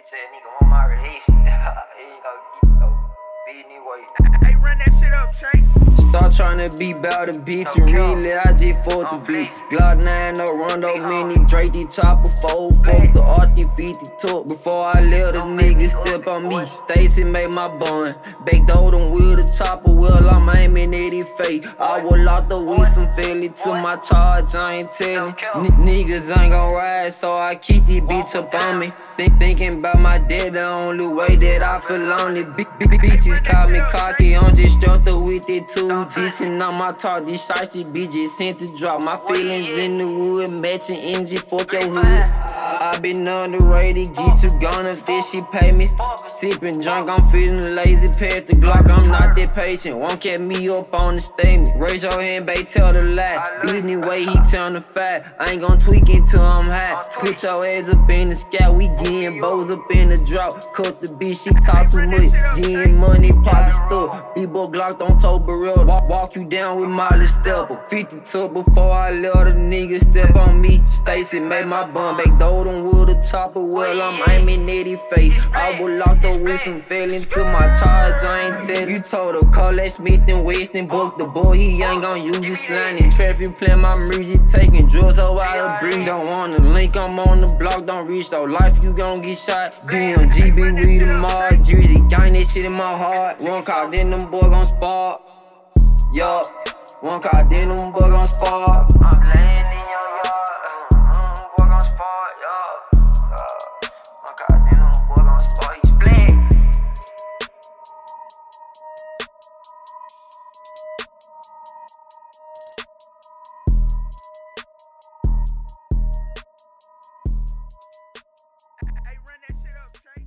Bitch ass nigga want my release. He ain't gon' get no beat anyway. Hey, run that shit up, Chase. Start tryna be bout the beats and really I just fought the beats. Glock 9 no Rondo mini Drake the chopper 4 fuck the art defeat the talk. Before I let a nigga step on me, Stacy made my bun. Backdoor them with the chopper, well I'm aiming at his face. I will lock the with some fairly to my charge, I ain't telling. Niggas ain't gon' ride, so I keep these beats up on me. Thinking about my dad, the only way that I feel on it. Bitches call me cocky, I'm just straight with it too. Dissing on my talk, these shots, these bitches sent to drop. My feelings in the wood, matching engine, fuck your hood. I been underrated, get you gone if this shit pay me. Sippin' drunk, I'm feeling lazy, pass the Glock, I'm not that patient. Won't catch me up on the statement. Raise your hand, babe, tell the lie. Anyway, he tell the fact. I ain't gon' tweak it till I'm high. Put your ass up in the sky, we getting bows up in the drop. Cut the bitch, she talk too much. Getting money, pocket stuff. B-boy Glock don't tote barrel. Walk you down with Molly Stepper. 52 before I let a nigga step on me. Stacy made my bum back, though them with a chopper. Well, I'm aiming at his face. I will lock the with some failing to my charge. I ain't tell you told her, call that Smith and Weston. Book the boy, he ain't gon' use his sliding. Traffic playing my music, taking drugs so I agree. Don't wanna link, I'm on the block, don't reach. So life, you gon' get shot. DMGB, we the mod. Jersey, gang that shit in my heart. One call, then them boy gon' spark. Yup, one call, then them boy gon' spark. I'm playing in your yard. Boy gon' sport, yup. One call, then them boy gon' sport. He split. Hey, run that shit up, Chase.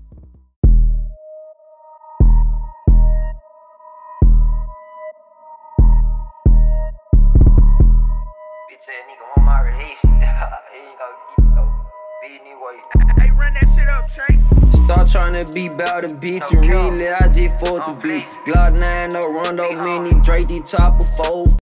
Bitch ass nigga want my release. He ain't gon' get no beat anyway. Hey, run that shit up, Chase. Start tryna be bout the beats and really I just fought the beats. Glock 9 no Rondo mini Drake the chopper 4